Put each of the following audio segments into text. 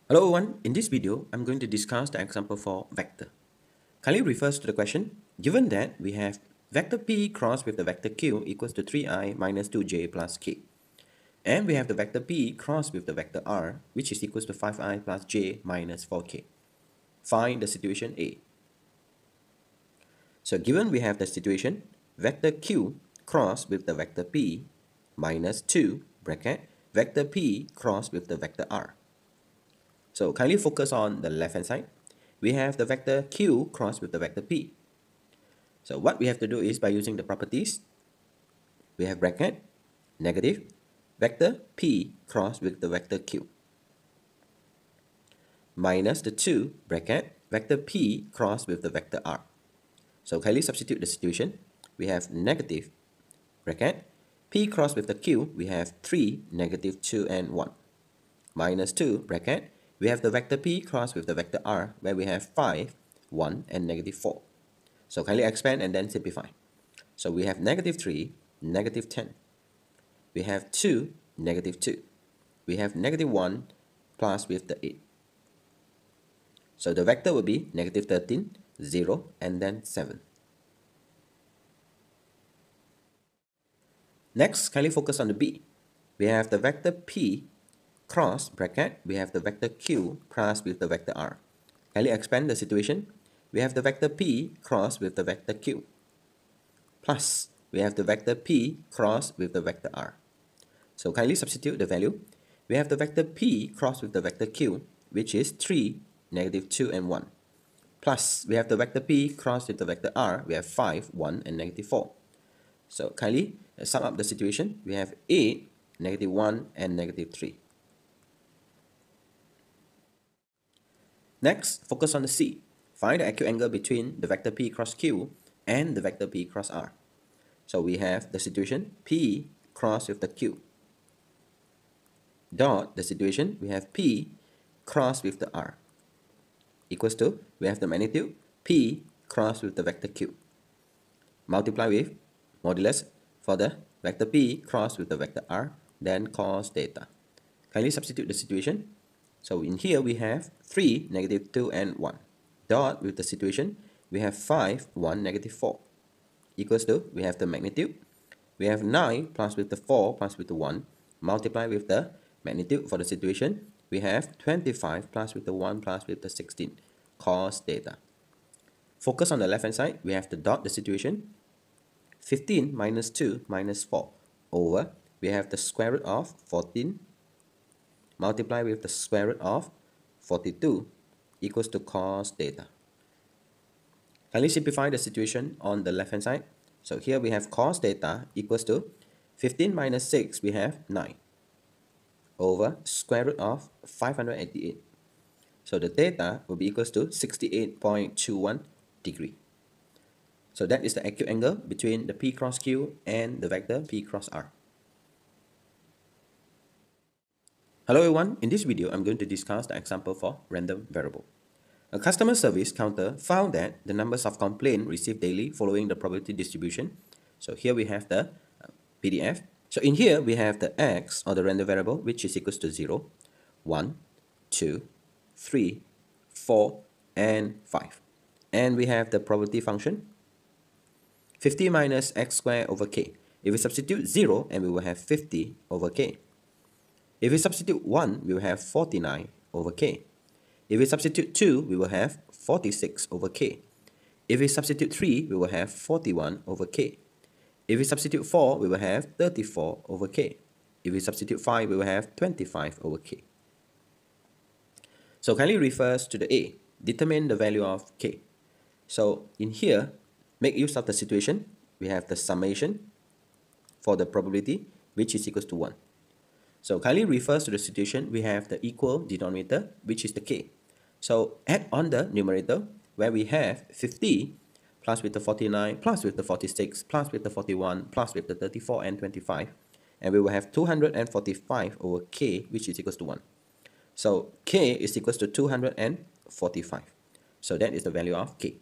Hello everyone, in this video, I'm going to discuss the example for vector. Kindly refers to the question, given that we have vector p crossed with the vector q equals to 3i minus 2j plus k. And we have the vector p crossed with the vector r, which is equals to 5i plus j minus 4k. Find the situation A. So given we have the situation, vector q crossed with the vector p minus 2 bracket vector p crossed with the vector r. So kindly focus on the left hand side. We have the vector q crossed with the vector p. So what we have to do is by using the properties, we have bracket negative vector p crossed with the vector q minus the 2 bracket vector p crossed with the vector r. So kindly substitute the situation. We have negative bracket p crossed with the q, we have 3, negative 2 and 1 minus 2 bracket we have the vector p crossed with the vector r where we have 5, 1 and negative 4. So kindly expand and then simplify. So we have negative 3, negative 10. We have 2, negative 2. We have negative 1 plus with the 8. So the vector will be negative 13, 0 and then 7. Next, kindly focus on the B. We have the vector p cross bracket, we have the vector q cross with the vector r. Kindly expand the situation. We have the vector p cross with the vector q plus we have the vector p cross with the vector r. So kindly substitute the value. We have the vector p cross with the vector q, which is 3, negative 2 and 1. Plus we have the vector p cross with the vector r, we have 5, 1 and negative 4. So kindly sum up the situation. We have 8, negative 1 and negative 3. Next, focus on the C. Find the acute angle between the vector p cross q and the vector p cross r. So we have the situation p cross with the q dot the situation we have p cross with the r equals to we have the magnitude p cross with the vector q multiply with modulus for the vector p cross with the vector r, then cos theta. Kindly substitute the situation. So in here we have 3, negative 2 and 1 dot with the situation we have 5, 1, negative 4 equals to we have the magnitude we have 9 plus with the 4 plus with the 1 multiply with the magnitude for the situation we have 25 plus with the 1 plus with the 16 cos theta. Focus on the left hand side. We have to dot the situation 15 minus 2 minus 4 over we have the square root of 14 multiply with the square root of 42 equals to cos theta. Kindly simplify the situation on the left hand side. So here we have cos theta equals to 15 minus 6 we have 9 over square root of 588. So the theta will be equals to 68.21 degree. So that is the acute angle between the p cross q and the vector p cross r. Hello everyone, in this video I'm going to discuss the example for random variable. A customer service counter found that the numbers of complaints received daily following the probability distribution. So here we have the PDF. So in here we have the x or the random variable which is equals to 0, 1, 2, 3, 4 and 5. And we have the probability function 50 minus x squared over k. If we substitute 0 and we will have 50 over k. If we substitute 1 we will have 49 over k. If we substitute 2 we will have 46 over k. If we substitute 3 we will have 41 over k. If we substitute 4 we will have 34 over k. If we substitute 5 we will have 25 over k. So kindly refers to the A. Determine the value of k. So in here, make use of the situation. We have the summation for the probability which is equals to 1. So kindly refers to the situation. We have the equal denominator which is the k. So add on the numerator where we have 50 plus with the 49 plus with the 46 plus with the 41 plus with the 34 and 25. And we will have 245 over k which is equals to 1. So k is equals to 245. So that is the value of k.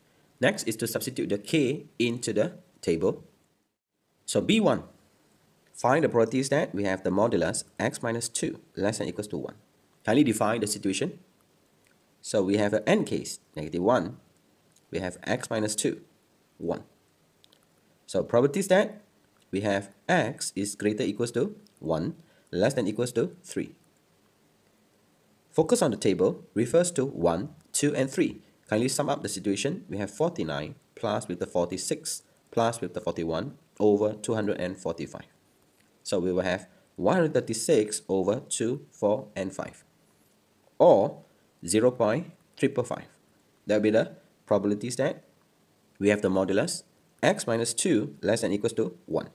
Next is to substitute the k into the table. So B1, Find the properties that we have the modulus x minus 2 less than equals to 1. Kindly define the situation. So we have an n case, -1. We have x minus 2, 1. So properties that we have x is greater equals to 1, less than equals to 3. Focus on the table refers to 1, 2, and 3. Kindly sum up the situation. We have 49 plus with the 46 plus with the 41 over 245. So we will have 136 over 2, 4, and 5. Or 0.555. That will be the probabilities that we have the modulus x minus 2 less than equals to 1.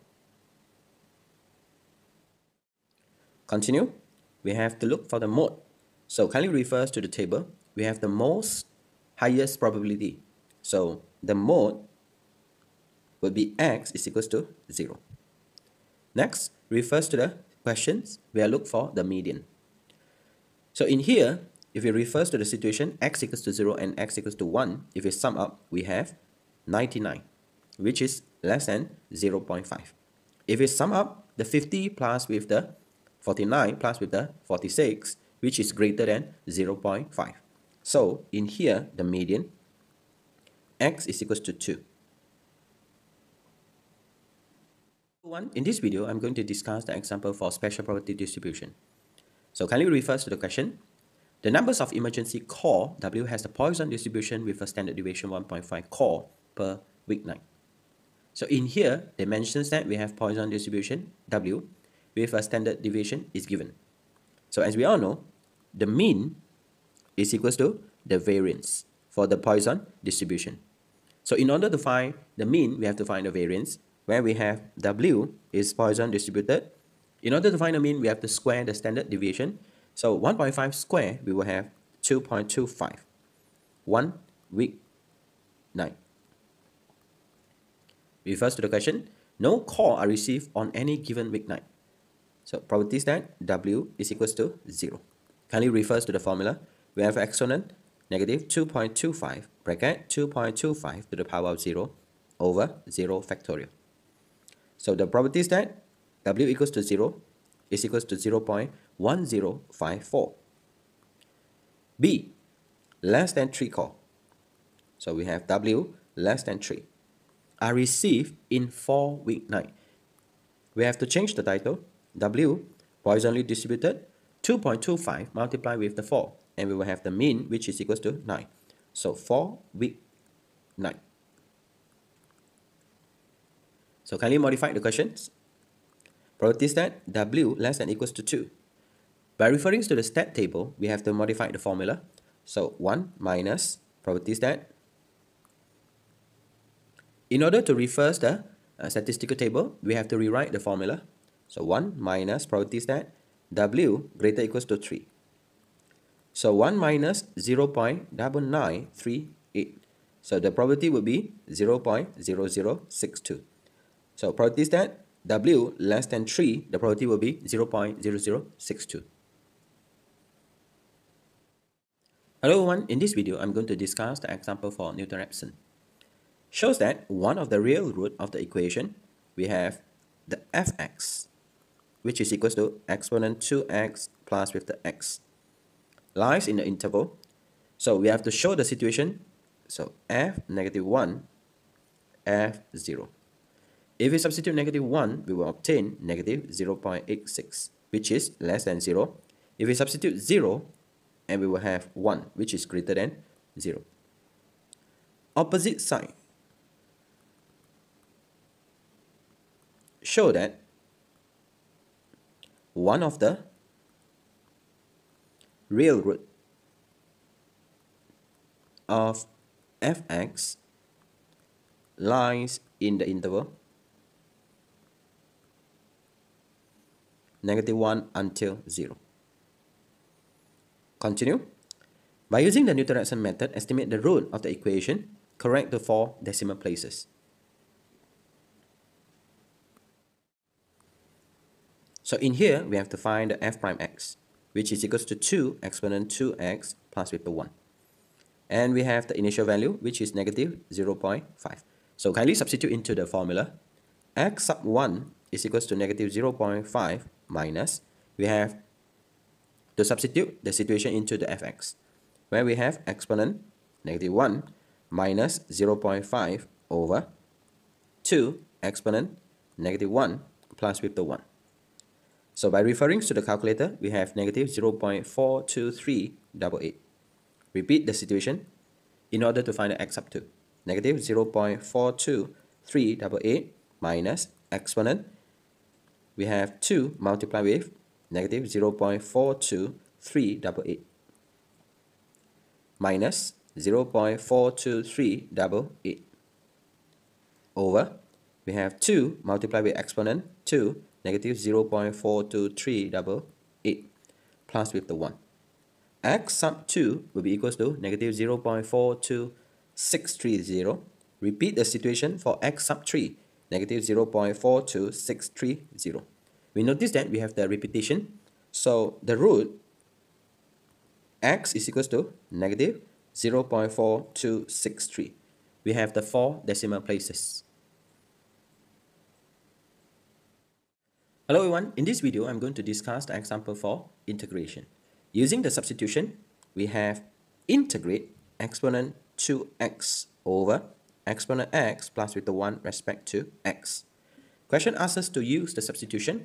Continue. We have to look for the mode. So kindly refers to the table. We have the most highest probability. So the mode would be x is equals to 0. Next, refers to the questions. We are look for the median. So in here, if it refers to the situation x equals to 0 and x equals to 1, if we sum up, we have 99, which is less than 0.5. If we sum up the 50 plus with the 49 plus with the 46, which is greater than 0.5. So in here, the median, x is equals to 2. In this video, I'm going to discuss the example for special probability distribution. So kindly refers to the question. The numbers of emergency call, W, has the Poisson distribution with a standard deviation 1.5 call per weeknight. So in here, they mentions that we have Poisson distribution, W, with a standard deviation is given. So as we all know, the mean is equals to the variance for the Poisson distribution. So in order to find the mean, we have to find the variance, where we have W is Poisson distributed. In order to find the mean, we have to square the standard deviation. So 1.5 square, we will have 2.25. 1 week night. Refers to the question, no call are received on any given weeknight. So probabilities that W is equals to 0. Kindly refers to the formula. We have exponent negative 2.25 bracket 2.25 to the power of 0 over 0 factorial. So the probabilities that W equals to 0 is equals to 0.1054. B, less than 3 call. So we have W less than 3 are received in 4 weeknight. We have to change the title. W, Poissonly distributed, 2.25 multiplied with the 4. And we will have the mean, which is equals to 9. So 4 weeknight. So kindly modify the questions. Probabilities that W less than equals to 2. By referring to the stat table, we have to modify the formula. So 1 minus probabilities that. In order to reverse the statistical table, we have to rewrite the formula. So 1 minus probabilities that W greater equals to 3. So 1 minus 0.9938. So the probability would be 0.0062. So probabilities that W less than 3, the probability will be 0.0062. Hello everyone, in this video, I'm going to discuss the example for Newton-Raphson. Shows that one of the real root of the equation, we have the fx, which is equals to exponent 2x plus with the x, lies in the interval. So we have to show the situation. So f -1, f 0. If we substitute -1, we will obtain -0.86, which is less than 0. If we substitute 0, and we will have 1, which is greater than 0. Opposite side. Show that one of the real root of fx lies in the interval -1 until 0. Continue. By using the Newton-Raphson method, estimate the root of the equation, correct the 4 decimal places. So in here, we have to find the f prime x, which is equals to 2 exponent 2x plus with the 1. And we have the initial value, which is -0.5. So kindly substitute into the formula. X sub 1 is equals to negative 0.5 minus, we have to substitute the situation into the fx, where we have exponent negative 1 minus 0.5 over 2 exponent negative 1 plus with the 1. So by referring to the calculator, we have negative 0.42388. Repeat the situation in order to find the x sub 2. Negative 0.42388 minus exponent, we have 2 multiplied with negative 0.42388 minus 0.42388 over, we have 2 multiplied with exponent 2 negative 0.42388 plus with the 1. X sub 2 will be equals to negative 0.42630. Repeat the situation for x sub 3, negative 0.42630. We notice that we have the repetition, so the root x is equals to negative 0.4263. We have the 4 decimal places. Hello everyone, in this video I'm going to discuss the example for integration. Using the substitution, we have integrate exponent 2x over exponent x plus with the 1 respect to x. Question asks us to use the substitution.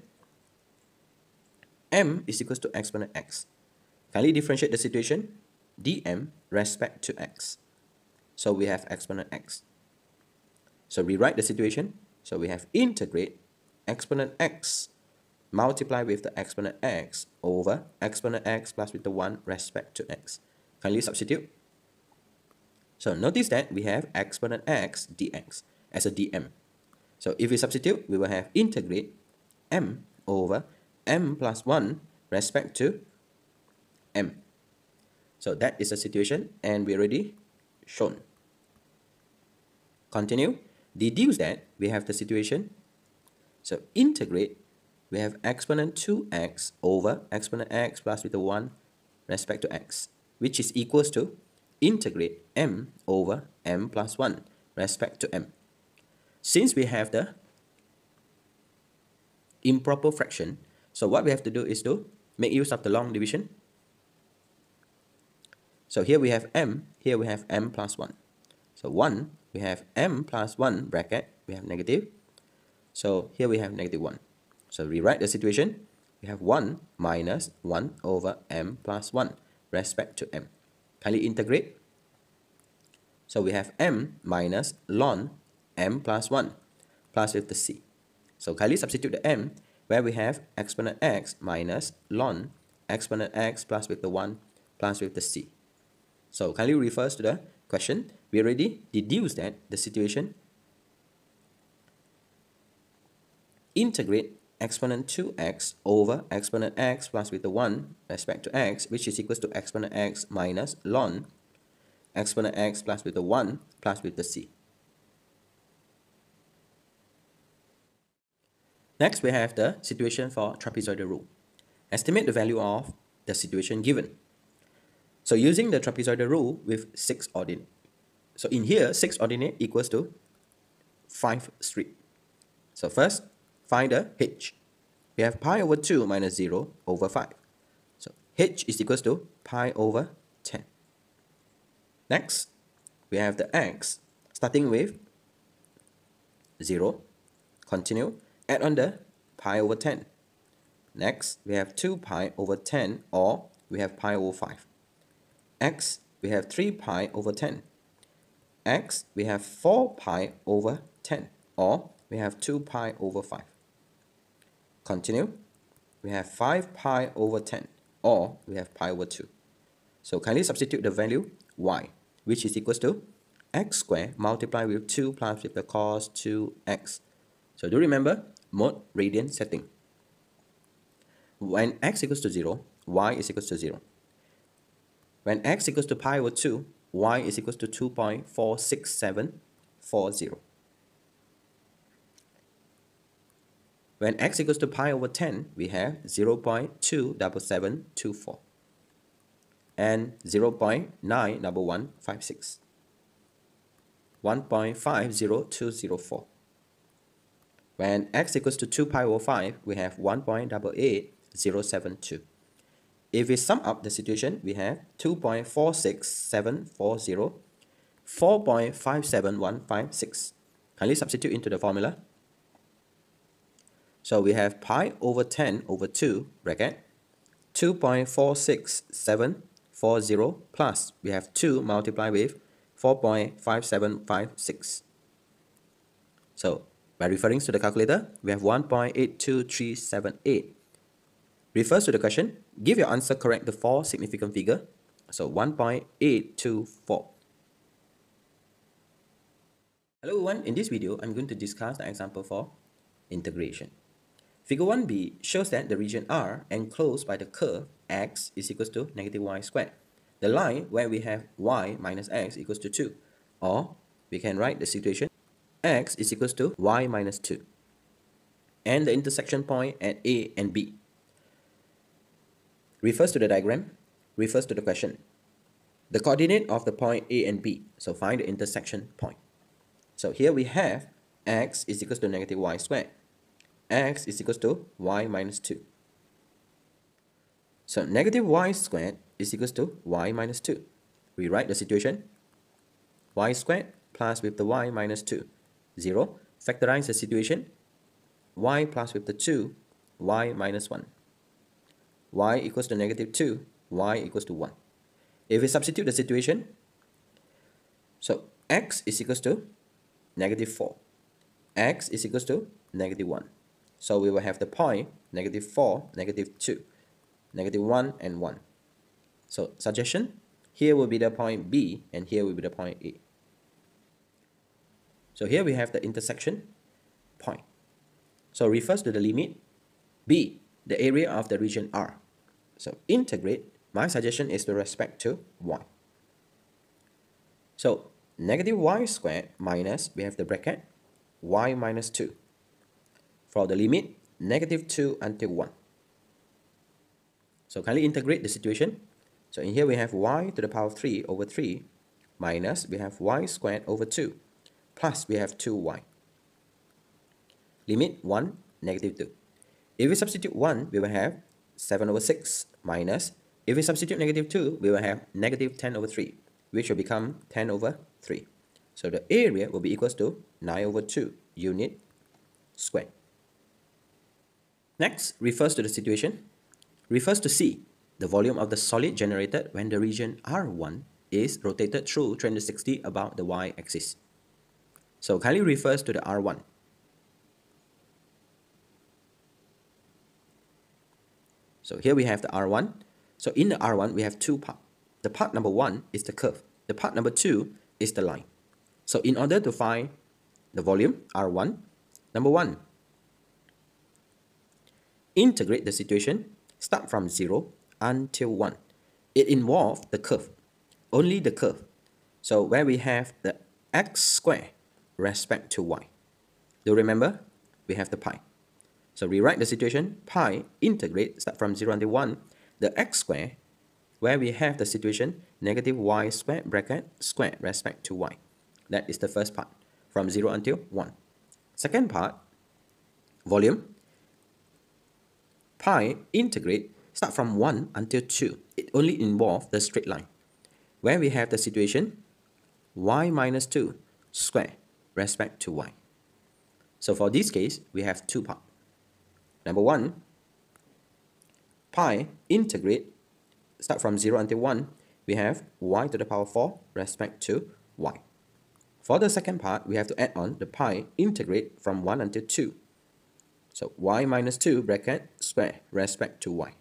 M is equals to exponent x. Kindly differentiate the situation dm respect to x. So we have exponent x. So rewrite the situation. So we have integrate exponent x multiply with the exponent x over exponent x plus with the 1 respect to x. Kindly substitute. So notice that we have exponent x dx as a dm. So if we substitute, we will have integrate m over m plus 1 respect to m. So that is the situation and we already shown. Continue. Deduce that we have the situation. So integrate, we have exponent 2x over exponent x plus with the 1 respect to x, which is equals to integrate m over m plus 1 respect to m. Since we have the improper fraction, so what we have to do is to make use of the long division. So here we have m, here we have m plus 1. So 1, we have m plus 1 bracket, we have negative. So here we have negative 1. So rewrite the situation. We have 1 minus 1 over m plus 1 respect to m. Kindly integrate. So we have m minus ln m plus 1 plus with the c. So kindly substitute the m where we have exponent x minus ln exponent x plus with the 1 plus with the c. So kindly refers to the question. We already deduced that the situation integrate exponent 2x over exponent x plus with the 1 respect to x, which is equals to exponent x minus ln exponent x plus with the 1 plus with the c. Next, we have the situation for trapezoidal rule. Estimate the value of the situation given. So using the trapezoidal rule with 6 ordinate. So in here, 6 ordinate equals to 5 strip. So first, find the h. We have pi over 2 minus 0 over 5. So h is equals to pi over 10. Next, we have the x starting with 0. Continue, add on the pi over 10. Next, we have 2 pi over 10 or we have pi over 5. X, we have 3 pi over 10. X, we have 4 pi over 10 or we have 2 pi over 5. Continue, we have 5 pi over 10 or we have pi over 2. So kindly substitute the value y, which is equals to x squared multiplied with 2 plus with the cos 2x. So do remember mode radian setting. When x equals to 0, y is equals to 0. When x equals to pi over 2, y is equals to 2.46740. When x equals to pi over 10, we have 0.27724 and 0.91156, 1.50204. When x equals to 2 pi over 5, we have 1.88072. If we sum up the situation, we have 2.46740, 4.57156. Kindly substitute into the formula. So we have pi over 10 over 2 bracket 2.46740 plus we have 2 multiplied with 4.5756. So by referring to the calculator, we have 1.82378. Refers to the question, give your answer correct the four significant figure. So 1.824. Hello everyone, in this video, I'm going to discuss the example for integration. Figure 1b shows that the region R enclosed by the curve x is equals to negative y squared. The line where we have y minus x equals to 2. Or we can write the situation x is equals to y minus 2. And the intersection point at A and B. Refers to the diagram, refers to the question. The coordinate of the point A and B. So find the intersection point. So here we have x is equals to negative y squared. X is equals to y minus 2. So negative y squared is equals to y minus 2. We write the situation. Y squared plus with the y minus 2. 0. Factorize the situation. Y plus with the 2. Y minus 1. Y equals to negative 2. Y equals to 1. If we substitute the situation, so x is equals to negative 4. X is equals to negative 1. So we will have the point negative 4, negative 2, negative 1 and 1. So suggestion, here will be the point B and here will be the point A. So here we have the intersection point. So refers to the limit B, the area of the region R. So integrate, my suggestion is with respect to y. So negative y squared minus, we have the bracket, y minus 2. For the limit, negative 2 until 1. So kindly integrate the situation. So in here we have y to the power of 3 over 3 minus we have y squared over 2 plus we have 2y. Limit 1, negative 2. If we substitute 1, we will have 7 over 6 minus, if we substitute negative 2, we will have negative 10 over 3, which will become 10 over 3. So the area will be equals to 9 over 2 unit squared. Next, refers to the situation. Refers to C, the volume of the solid generated when the region R1 is rotated through 360 about the y-axis. So kindly refers to the R1. So here we have the R1. So in the R1, we have two parts. The part number 1 is the curve. The part number 2 is the line. So in order to find the volume, R1, number 1, integrate the situation, start from 0 until 1. It involves the curve, only the curve. So where we have the x squared respect to y. Do you remember? We have the pi. So rewrite the situation, pi integrate, start from 0 until 1, the x squared, where we have the situation negative y squared bracket squared respect to y. That is the first part, from 0 until 1. Second part, volume, pi integrate, start from 1 until 2. It only involves the straight line, where we have the situation y minus 2 square respect to y. So for this case, we have two parts. Number 1, pi integrate, start from 0 until 1, we have y to the power 4 respect to y. For the second part, we have to add on the pi integrate from 1 until 2. So y minus 2 bracket square respect to y.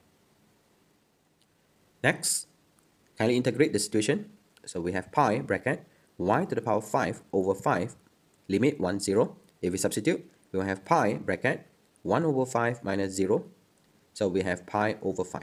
Next, kindly integrate the situation. So we have pi bracket y to the power 5 over 5, limit 1, 0. If we substitute, we will have pi bracket 1 over 5 minus 0. So we have pi over 5.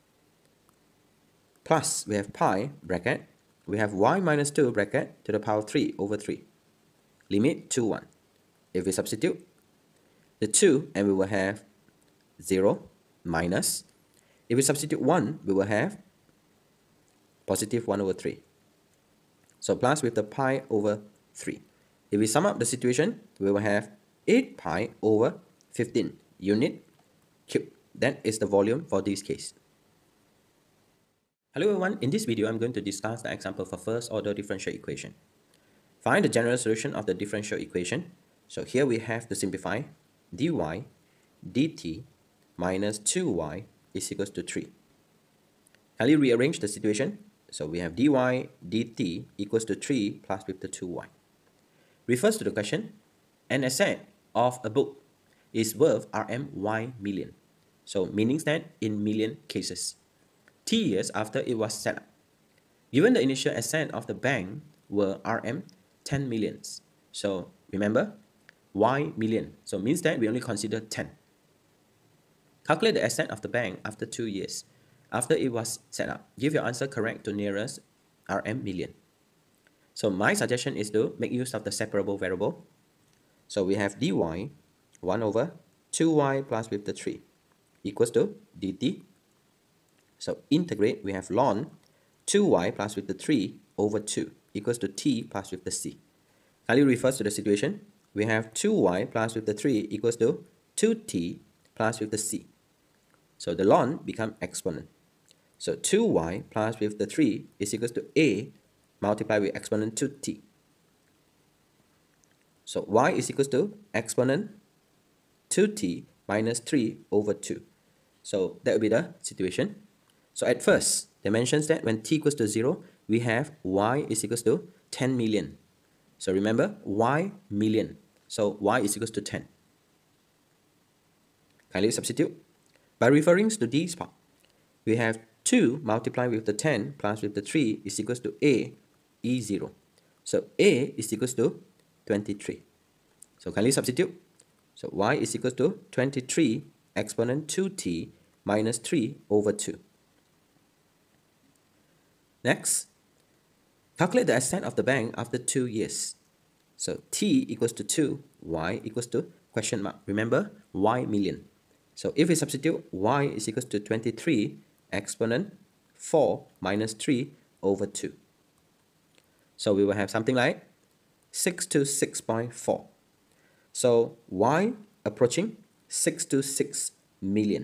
Plus, we have pi bracket, we have y minus 2 bracket to the power 3 over 3. Limit 2, 1. If we substitute the 2, and we will have 0 minus. If we substitute 1, we will have positive 1 over 3. So plus with the pi over 3. If we sum up the situation, we will have 8 pi over 15 unit cube. That is the volume for this case. Hello everyone, in this video I'm going to discuss the example for first order differential equation. Find the general solution of the differential equation. So here we have to simplify dy dt minus 2y is equals to 3. Kindly rearrange the situation. So we have dy dt equals to 3 plus with the 2y. Refers to the question, an asset of a book is worth y million. So meaning that in million cases, t years after it was set up. Given the initial asset of the bank were 10 millions. So remember, y million. So means that we only consider 10. Calculate the asset of the bank after 2 years. After it was set up, give your answer correct to nearest million. So my suggestion is to make use of the separable variable. So we have dy 1 over 2y plus with the 3 equals to dt. So integrate, we have ln 2y plus with the 3 over 2 equals to t plus with the c. Kindly refers to the situation. We have 2y plus with the 3 equals to 2t plus with the c. So the ln become exponent. So 2y plus with the 3 is equals to a multiplied with exponent 2t. So y is equals to exponent 2t minus 3 over 2. So that will be the situation. So at first, they mentions that when t equals to 0, we have y is equals to 10 million. So remember, y million. So y is equals to 10. Kindly substitute. By referring to this part, we have 2 multiplied with the 10 plus with the 3 is equals to a, E0. So a is equals to 23. So kindly substitute. So y is equals to 23 exponent 2t minus 3 over 2. Next, calculate the asset of the bank after 2 years. So t equals to 2, y equals to question mark. Remember, y million. So if we substitute, y is equals to 23 exponent 4 minus 3 over 2. So we will have something like 6 to 6.4. So y approaching 6 to 6 million.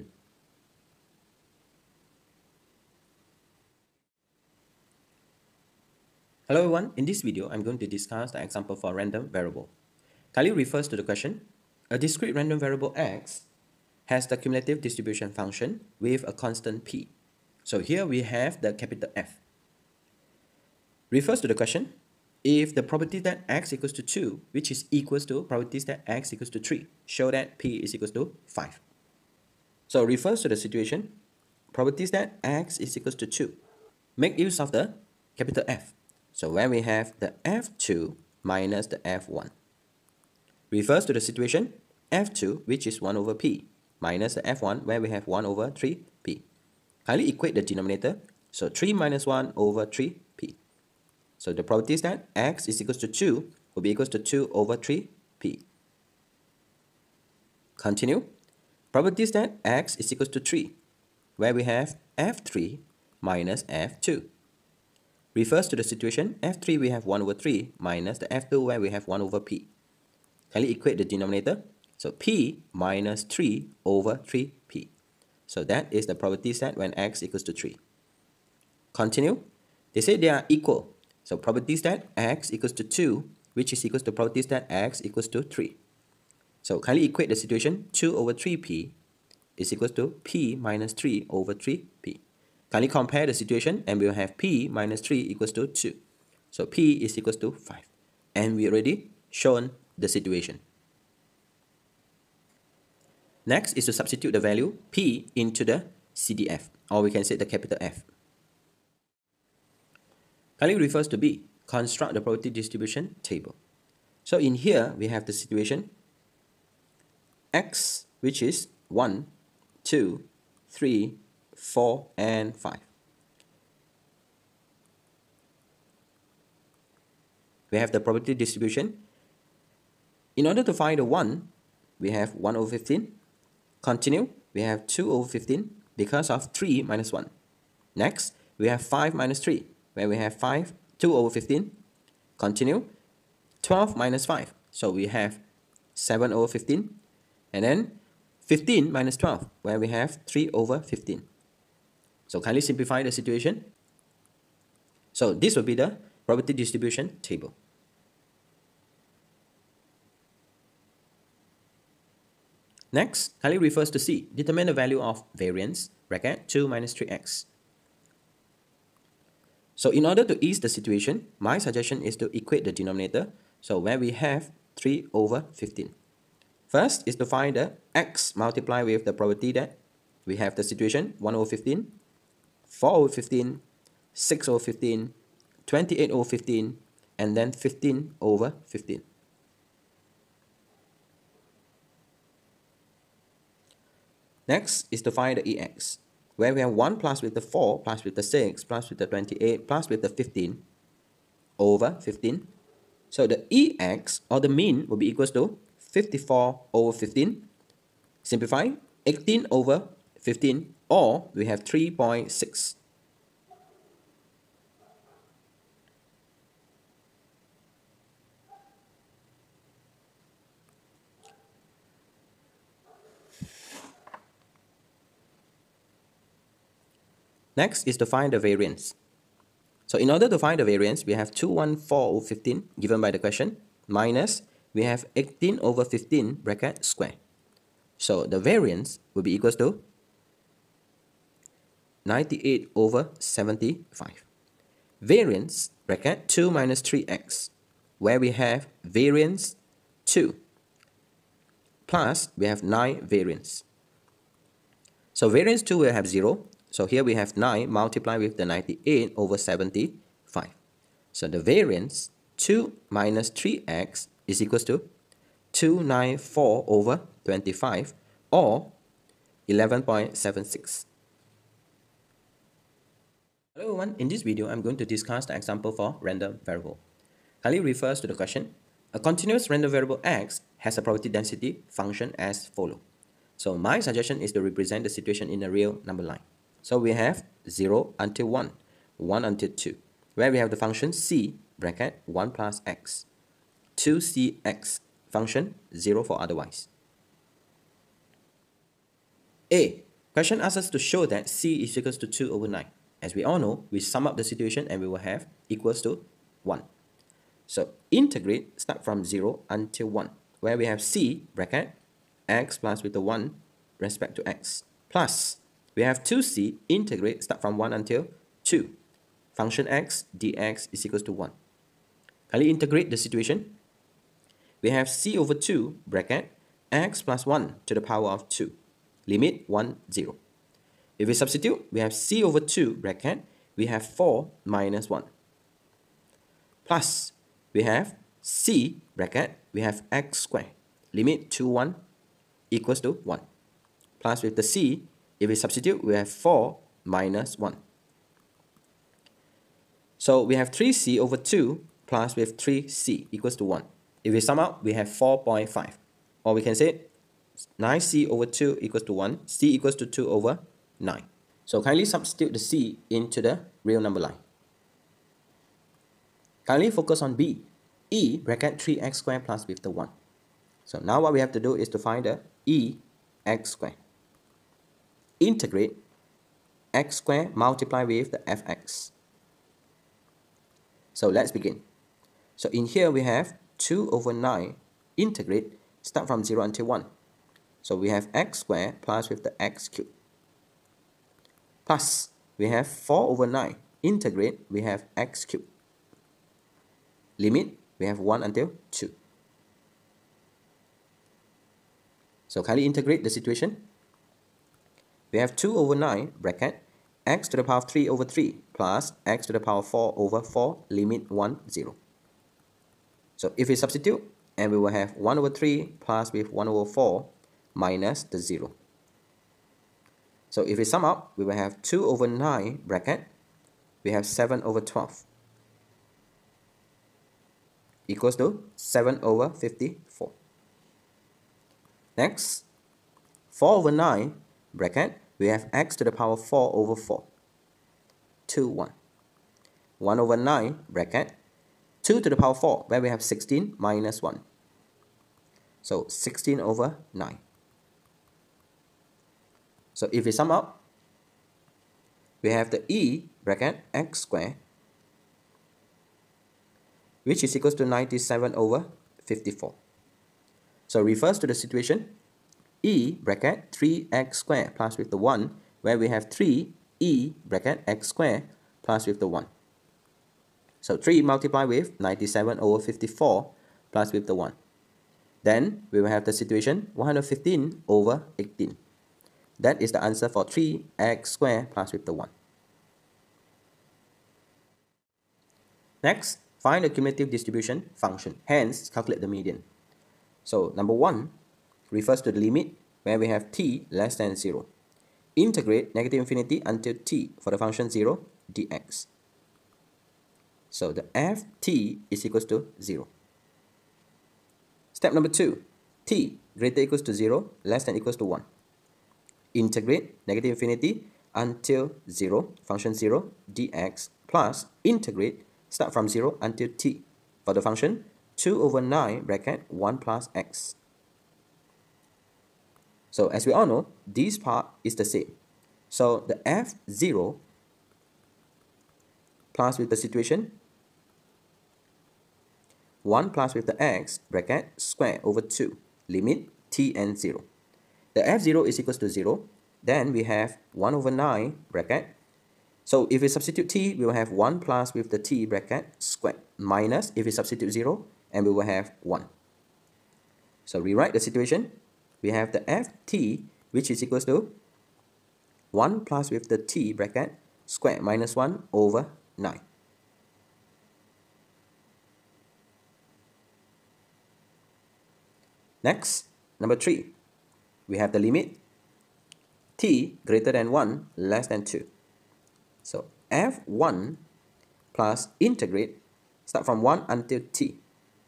Hello everyone, in this video I'm going to discuss the example for random variable. Kindly refers to the question, a discrete random variable x has the cumulative distribution function with a constant p. So here we have the capital F. Refers to the question, if the probability that x equals to 2, which is equals to probabilities that x equals to 3, show that p is equals to 5. So refers to the situation, probabilities that x is equals to 2. Make use of the capital F. So when we have the F2 minus the F1. Refers to the situation, F2, which is 1 over p, minus the F1, where we have 1 over 3p. Kindly equate the denominator. So 3 minus 1 over 3p. So the probabilities that x is equals to 2 will be equals to 2 over 3p. Continue. Probabilities that x is equals to 3, where we have F3 minus F2. Refers to the situation, F3 we have 1 over 3 minus the F2 where we have 1 over p. Kindly equate the denominator. So p minus 3 over 3p. So that is the probability set when x equals to 3. Continue. They say they are equal. So probability set x equals to 2, which is equals to probability set x equals to 3. So kindly equate the situation, 2 over 3p is equals to p minus 3 over 3p. Kindly compare the situation and we will have p minus 3 equals to 2. So p is equals to 5. And we already shown the situation. Next is to substitute the value p into the CDF, or we can say the capital F. Kindly refers to B. Construct the probability distribution table. So in here, we have the situation x, which is 1, 2, 3, 4, and 5. We have the probability distribution. In order to find the 1, we have 1 over 15. Continue, we have 2 over 15 because of 3 minus 1. Next, we have 5 minus 3, where we have 2 over 15. Continue, 12 minus 5. So we have 7 over 15. And then 15 minus 12, where we have 3 over 15. So kindly simplify the situation. So this will be the probability distribution table. Next, kindly refers to C. Determine the value of variance, bracket 2 minus 3x. So in order to ease the situation, my suggestion is to equate the denominator. So where we have 3 over 15. First is to find the x multiplied with the probability that we have the situation 1 over 15, 4 over 15, 6 over 15, 28 over 15, and then 15 over 15. Next is to find the EX, where we have 1 plus with the 4 plus with the 6 plus with the 28 plus with the 15 over 15. So the EX or the mean will be equals to 54 over 15. Simplify 18 over 15, or we have 3.6. Next is to find the variance. So in order to find the variance, we have 214 over 15 given by the question, minus we have 18 over 15 bracket square. So the variance will be equals to 98 over 75. Variance bracket 2 minus 3x, where we have variance 2 plus we have 9 variance. So variance 2 will have 0. So here we have 9 multiplied with the 98 over 75. So the variance 2 minus 3x is equals to 294 over 25, or 11.76. Hello everyone, in this video I'm going to discuss the example for random variable. Kindly refers to the question. A continuous random variable x has a probability density function as follows. So my suggestion is to represent the situation in a real number line. So we have 0 until 1, 1 until 2, where we have the function c bracket 1 plus x, 2cx, function 0 for otherwise. A. Question asks us to show that c is equals to 2 over 9. As we all know, we sum up the situation and we will have equals to 1. So integrate start from 0 until 1, where we have c bracket x plus with the 1 respect to x, plus we have 2c integrate start from 1 until 2. Function x dx is equals to 1. Kindly integrate the situation. We have c over 2 bracket x plus 1 to the power of 2. Limit 1, 0. If we substitute, we have c over 2 bracket, we have 4 minus 1. Plus, we have c bracket, we have x squared. Limit 2, 1 equals to 1. Plus with the c, if we substitute, we have 4 minus 1. So we have 3c over 2 plus with 3c equals to 1. If we sum up, we have 4.5. Or we can say 9c over 2 equals to 1. c equals to 2 over 9. So kindly substitute the c into the real number line. Kindly focus on b. E bracket 3x squared plus with the 1. So now what we have to do is to find the e x squared. Integrate x squared multiply with the fx. So let's begin. So in here we have 2 over 9 integrate start from 0 until 1. So we have x squared plus with the x cubed. Plus we have 4 over 9 integrate we have x cubed. Limit we have 1 until 2. So kindly integrate the situation. We have 2 over 9 bracket x to the power of 3 over 3 plus x to the power of 4 over 4, limit 1, 0. So if we substitute, and we will have 1 over 3 plus with 1 over 4 minus the 0. So if we sum up, we will have 2 over 9 bracket, we have 7 over 12 equals to 7 over 54. Next, 4 over 9 bracket, we have x to the power of 4 over 4, 2, 1. 1 over 9 bracket, 2 to the power of 4, where we have 16 minus 1. So 16 over 9. So if we sum up, we have the e bracket x squared, which is equals to 97 over 54. So refers to the situation e bracket 3x squared plus with the 1, where we have 3 e bracket x squared plus with the 1. So 3 multiplied with 97 over 54 plus with the 1. Then we will have the situation 115 over 18. That is the answer for 3x squared plus with the 1. Next, find the cumulative distribution function, hence calculate the median. So number 1 refers to the limit where we have t less than 0. Integrate negative infinity until t for the function 0 dx. So the ft is equals to 0. Step number 2, t greater equals to 0, less than equals to 1. Integrate negative infinity until 0, function 0 dx, plus integrate start from 0 until t for the function 2 over 9 bracket 1 plus x. So as we all know, this part is the same. So the f0 plus with the situation 1 plus with the x bracket square over 2, limit t and 0. The f0 is equals to 0, then we have 1 over 9 bracket. So if we substitute t, we will have 1 plus with the t bracket square, minus if we substitute 0, and we will have 1. So rewrite the situation. We have the ft, which is equals to 1 plus with the t bracket square minus 1 over 9. Next, number 3, we have the limit t greater than 1 less than 2. So f1 plus integrate, start from 1 until t,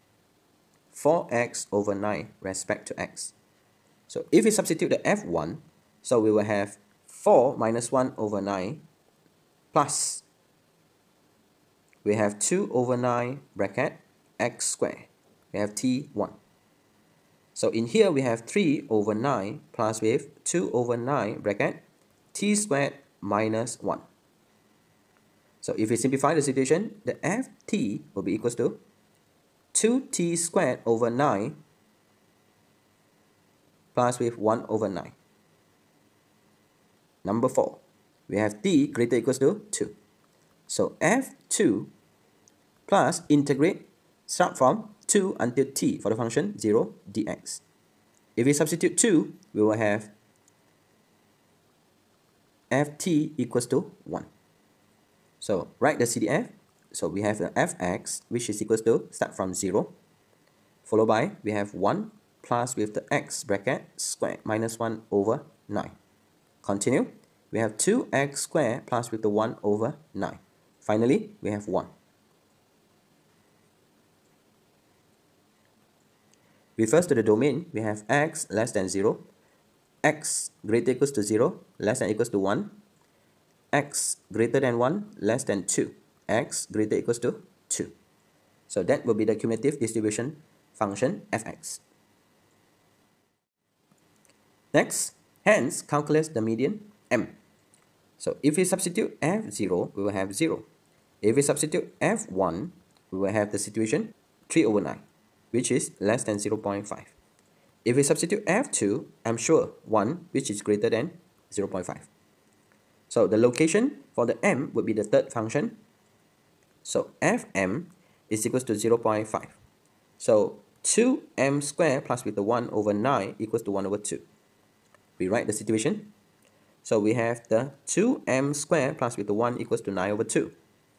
4x over 9 respect to x. So if we substitute the f1, so we will have 4 minus 1 over 9 plus we have 2 over 9 bracket x squared. We have t1. So in here we have 3 over 9 plus with 2 over 9 bracket t squared minus 1. So if we simplify the situation, the ft will be equals to 2t squared over 9 plus with 1 over 9. Number 4, we have t greater equals to 2. So f2 plus integrate, start from 2 until t for the function 0 dx. If we substitute 2, we will have ft equals to 1. So write the CDF. So we have the fx, which is equals to, start from 0, followed by we have 1 plus with the x bracket square minus 1 over 9. Continue. We have 2x squared plus with the 1 over 9. Finally, we have 1. Refers to the domain, we have x less than 0, x greater equals to 0, less than equals to 1, x greater than 1, less than 2, x greater equals to 2. So that will be the cumulative distribution function fx. Next, hence calculate the median m. So if we substitute f0, we will have 0. If we substitute f1, we will have the situation 3 over 9, which is less than 0.5. If we substitute f2, I'm sure 1, which is greater than 0.5. So the location for the m would be the third function. So fm is equals to 0.5. So 2m squared plus with the 1 over 9 equals to 1 over 2. We write the situation. So we have the 2m squared plus with the 1 equals to 9 over 2.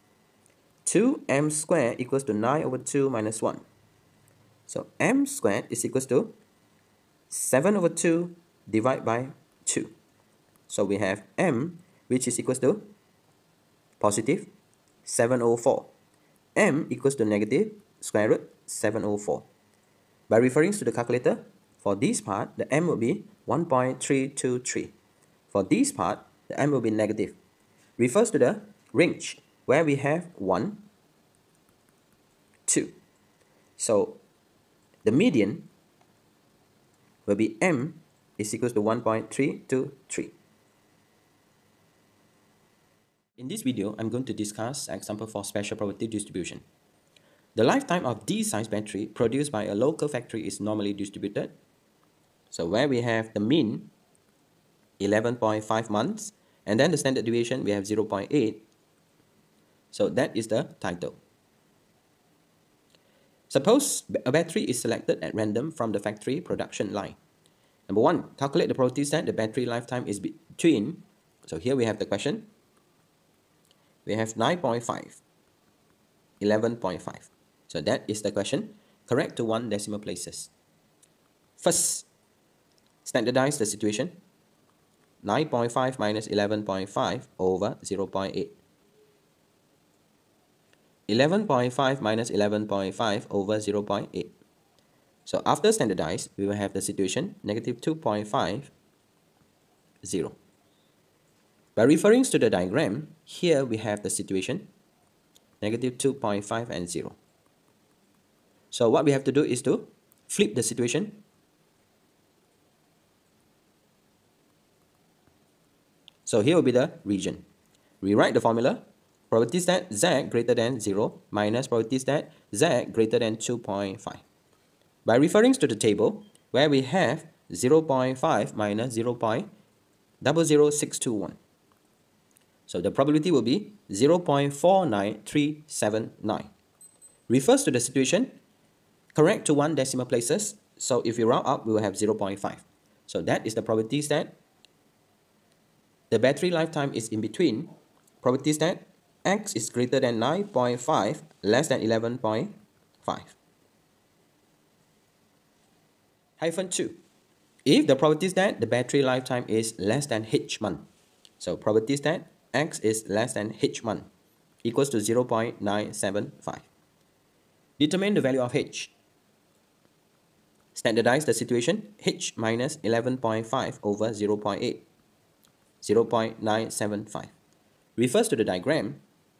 2m squared equals to 9 over 2 minus 1. So m squared is equals to 7 over 2 divided by 2. So we have m, which is equals to positive 704. M equals to negative square root 704. By referring to the calculator, for this part, the m will be 1.323. For this part, the m will be negative. Refers to the range where we have 1, 2. So the median will be M is equals to 1.323. In this video, I'm going to discuss an example for special probability distribution. The lifetime of D-size battery produced by a local factory is normally distributed. So where we have the mean 11.5 months and then the standard deviation we have 0.8. So that is the title. Suppose a battery is selected at random from the factory production line. Number 1, calculate the probabilities that the battery lifetime is between, so here we have the question, we have 9.5, 11.5. So that is the question, correct to 1 decimal places. First, standardize the situation, 9.5 minus 11.5 over 0.8. 11.5 minus 11.5 over 0.8. So after standardize, we will have the situation negative 2.5, 0. By referring to the diagram, here we have the situation negative 2.5 and 0. So what we have to do is to flip the situation. So here will be the region. Rewrite the formula. Probabilities that Z greater than 0 minus probabilities that Z greater than 2.5. By referring to the table, where we have 0.5 minus 0.00621. So the probability will be 0.49379. Refers to the situation, correct to 1 decimal places. So if we round up, we will have 0.5. So that is the probabilities that the battery lifetime is in between probabilities that X is greater than 9.5, less than 11.5. Hyphen 2. If the probabilities that the battery lifetime is less than H month, so probabilities that X is less than H month equals to 0.975. Determine the value of H. Standardize the situation, H minus 11.5 over 0.8, 0.975. Refers to the diagram.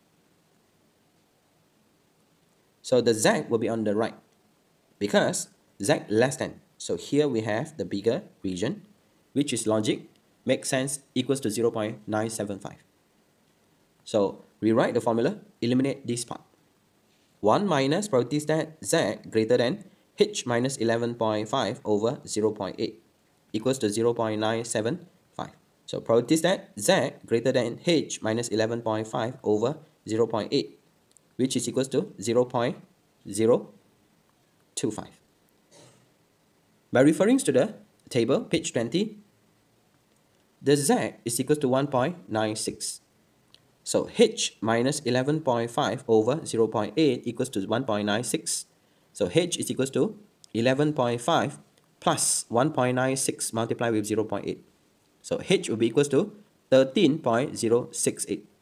So the Z will be on the right because Z less than. So here we have the bigger region, which is logic, makes sense, equals to 0.975. So rewrite the formula, eliminate this part. 1 minus probabilities that Z greater than H minus 11.5 over 0.8 equals to 0.975. So probabilities that Z greater than H minus 11.5 over 0.8, which is equals to 0.025. By referring to the table, page 20, the Z is equals to 1.96. So H minus 11.5 over 0.8 equals to 1.96. So H is equals to 11.5 plus 1.96 multiplied with 0.8. So H will be equals to 13.068.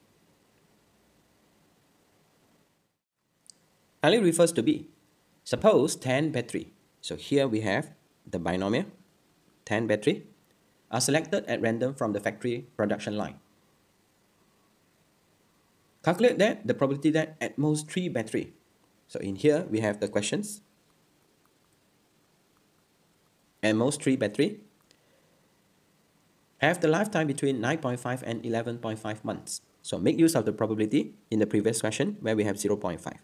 Finally refers to B. Suppose 10 battery. So here we have the binomial, 10 battery, are selected at random from the factory production line. Calculate that the probability that at most 3 battery. So in here we have the questions. At most 3 battery have the lifetime between 9.5 and 11.5 months. So make use of the probability in the previous question where we have 0.5.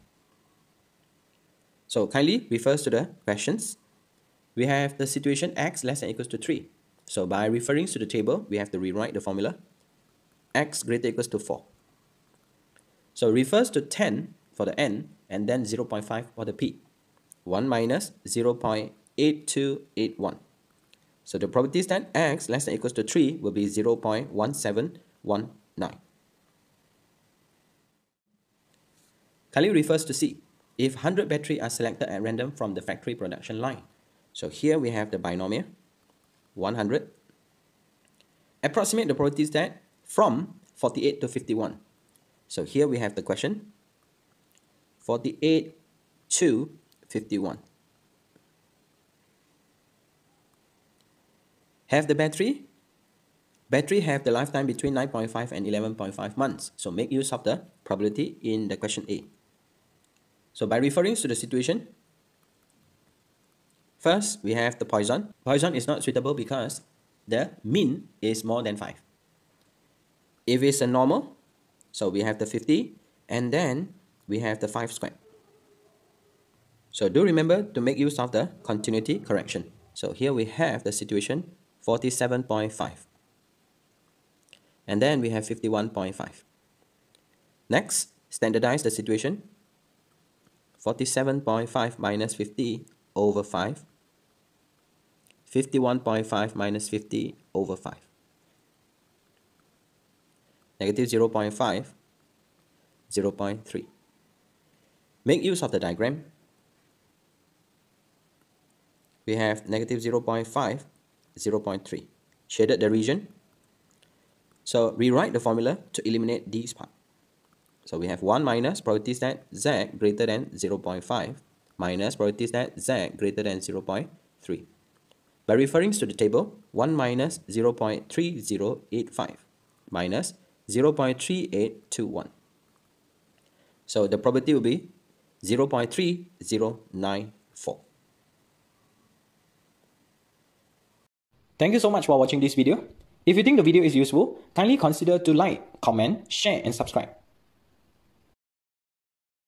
So kindly refers to the questions. We have the situation X less than or equals to 3. So by referring to the table, we have to rewrite the formula. X greater or equals to 4. So refers to 10 for the N and then 0.5 for the P. 1 minus 0.8281. So the probability is that X less than or equals to 3 will be 0.1719. Kindly refers to C. If 100 battery are selected at random from the factory production line. So here we have the binomial, 100. Approximate the probabilities that from 48 to 51. So here we have the question, 48 to 51. Have the battery? Battery have the lifetime between 9.5 and 11.5 months. So make use of the probability in the question A. So by referring to the situation, First, we have the Poisson. Poisson is not suitable because the mean is more than 5. If it's a normal, so we have the 50, and then we have the 5 squared. So do remember to make use of the continuity correction. So here we have the situation 47.5. And then we have 51.5. Next, standardize the situation. 47.5 minus 50 over 5. 51.5 minus 50 over 5. Negative 0.5, 0.3. Make use of the diagram. We have negative 0.5, 0.3. Shaded the region. So rewrite the formula to eliminate these parts. So we have 1 minus probability that z greater than 0.5 minus probability that z greater than 0.3. By referring to the table, 1 minus 0.3085 minus 0.3821. So the probability will be 0.3094. Thank you so much for watching this video. If you think the video is useful, kindly consider to like, comment, share and subscribe.